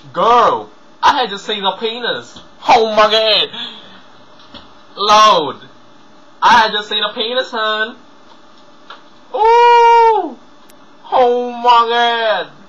Girl, I had just seen a penis. Oh my god. Lord, I had just seen a penis, hun. Ooh. Oh my god.